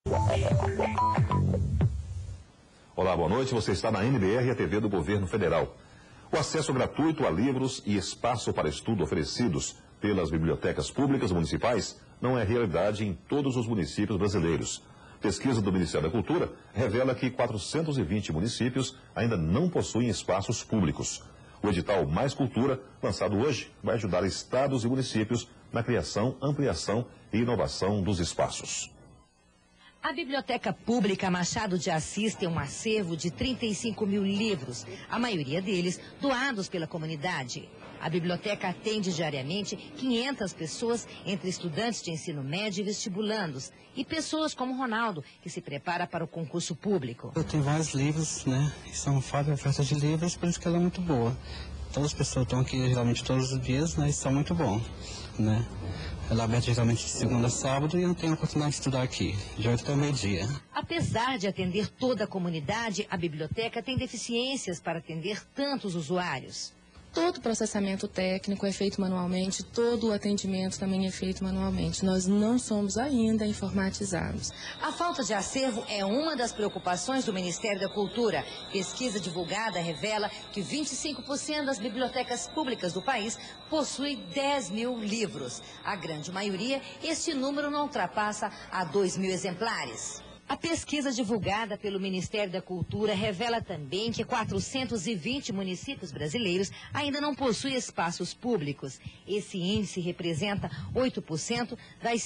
Olá, boa noite. Você está na NBR, a TV do Governo Federal. O acesso gratuito a livros e espaço para estudo oferecidos pelas bibliotecas públicas municipais não é realidade em todos os municípios brasileiros. Pesquisa do Ministério da Cultura revela que 420 municípios ainda não possuem espaços públicos. O edital Mais Cultura, lançado hoje, vai ajudar estados e municípios na criação, ampliação e inovação dos espaços. A Biblioteca Pública Machado de Assis tem um acervo de 35 mil livros, a maioria deles doados pela comunidade. A biblioteca atende diariamente 500 pessoas, entre estudantes de ensino médio e vestibulandos, e pessoas como Ronaldo, que se prepara para o concurso público. Eu tenho vários livros, né? São fábrica oferta de livros, por isso que ela é muito boa. Todas as pessoas estão aqui geralmente todos os dias, né? E são muito bons, né? Ela é aberta geralmente de segunda a sábado e eu tenho a oportunidade de estudar aqui, de 8 até meio-dia. Apesar de atender toda a comunidade, a biblioteca tem deficiências para atender tantos usuários. Todo o processamento técnico é feito manualmente, todo o atendimento também é feito manualmente. Nós não somos ainda informatizados. A falta de acervo é uma das preocupações do Ministério da Cultura. Pesquisa divulgada revela que 25% das bibliotecas públicas do país possuem 10 mil livros. A grande maioria, este número não ultrapassa a 2 mil exemplares. A pesquisa divulgada pelo Ministério da Cultura revela também que 420 municípios brasileiros ainda não possuem espaços públicos. Esse índice representa 8% das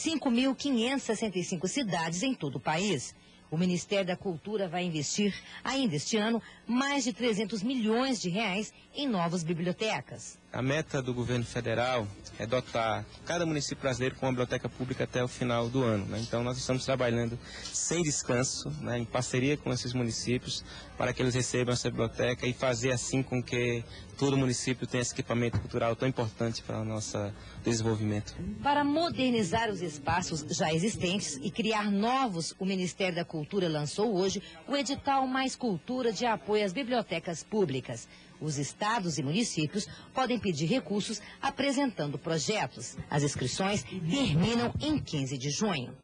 5.565 cidades em todo o país. O Ministério da Cultura vai investir, ainda este ano, mais de 300 milhões de reais em novas bibliotecas. A meta do governo federal é dotar cada município brasileiro com uma biblioteca pública até o final do ano, né? Então nós estamos trabalhando sem descanso, né, em parceria com esses municípios, para que eles recebam essa biblioteca e fazer assim com que todo município tenha esse equipamento cultural tão importante para o nosso desenvolvimento. Para modernizar os espaços já existentes e criar novos, o Ministério da Cultura lançou hoje o edital Mais Cultura de apoio às bibliotecas públicas. Os estados e municípios podem pedir recursos apresentando projetos. As inscrições terminam em 15 de junho.